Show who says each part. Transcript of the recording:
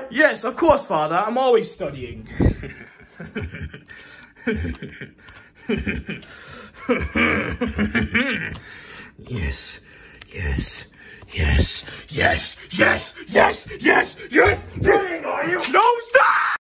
Speaker 1: Yes, of course, Father. I'm always studying. Yes, yes, yes, yes, yes, yes, yes, yes, yes. Are you? No, stop!